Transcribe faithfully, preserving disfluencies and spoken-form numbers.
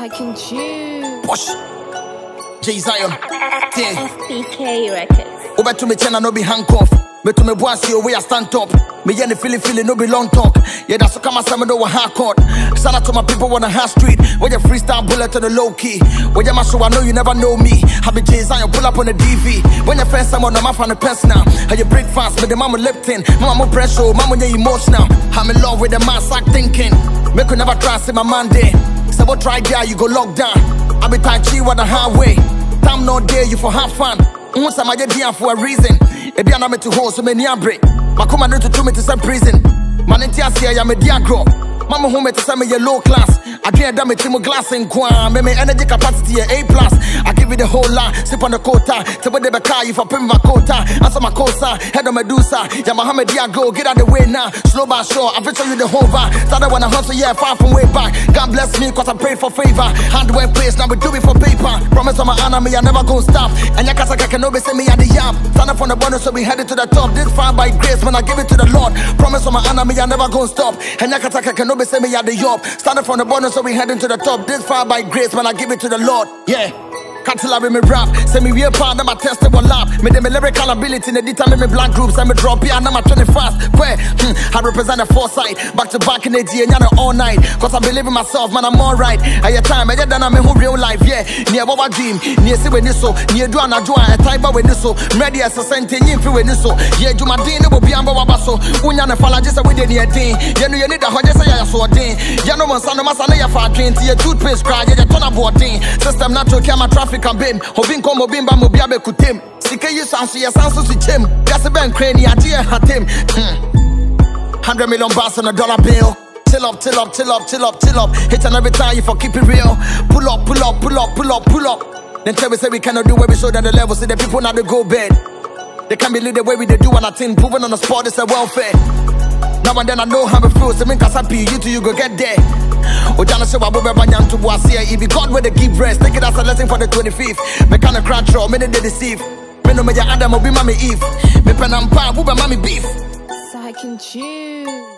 Psyching Jude. Push. Jay Zion. F B K Records. Over to me channel no be handcuff. But to me boss you way I stand up. Me yeah the feeling feeling no be long talk. Yeah that's come as some do a hardcore. Shout out to my people on the high street. Where you freestyle bullet on the low key. Where you my show I know you never know me. Happy Jay Zion pull up on the D V. When you first someone I'm off on the personal. How you break fast with the mama lifting. Mama pressure, mama you emotional. I'm in love with the man sack thinking. Make you never try see my man day. So what try yeah you go lock down. I be Tai Chi on the highway. Time no day you for have fun. Once I'm a for a reason. If you're not to hold so many break. My come and to me to some prison. Man in Tiasia, I'm a diagro. Mama home to send me a low class. I can't damn it to my glass and quan. Me energy capacity A plus. I give you the whole lot. Sip on the quota. To put the car if I pay my quota. Answer my cosa. Head of Medusa. Yeah, Mohammed Diago. Get out the way now. Slow by show. I'll show you the whole vibe. Started when I hustle, yeah, far from way back. God bless me, cause I prayed for favor. Handwork place, now we do it for paper. Promise on my honor, me, I never gonna stop. And Yakasa can no be say me at the yam. Stand up from the bottom, so we headed to the top. This fire by grace, when I give it to the Lord. Promise on my honor, me, I never gonna stop. And Yakasa can no be say me at the yop. Started from the bottom, so we heading to the top. This fire by grace, when I give it to the Lord. Yeah. Can't tell me rap, say me real part of my testable lap. Me dem lyrical ability in the determine me black groups. I'm a drop here and I'm a twenty fast. Where hmm, I represent a foresight. Back to back in the day and all night. Cause I believe in myself, man, I'm alright. At your time, I just done I'm in real life, yeah. Near what I dream, near see when this so, near do na do a type when this so, ready as a sentence in when this so. Yeah, do my ding, will be amber wabaso. Unya na fala just with the near thing. You know you need a hundred say I saw a ding. You know one son of my son, you for drink to your toothpaste cry, you turn about thing. System natural camera traffic. Campaign, hoping come mobimba mobiabe kutem. Sika you sound so your sounds to chim. Gas a bank cranny, I dear hat him. Hundred million bars on a dollar bill. Chill up, chill up, chill up, chill up, chill up. Hit and every time you for keep it real. Pull up, pull up, pull up, pull up, pull up. Then tell me say we cannot do what we show them the level. See the people now they go bed. They can't believe the way we they do and I think proving on the spot is a welfare. Now and then I know how it feels. So me cause happy you two you go get there. Ojana say wabu beba nyam to boasia. If you God with the give rest, take it as a lesson for the twenty-fifth. Me kind of crowd draw, me they deceive. Me no me ya Adam or be mommy Eve. Me pen and pa, who be mommy beef. Psyching Jude.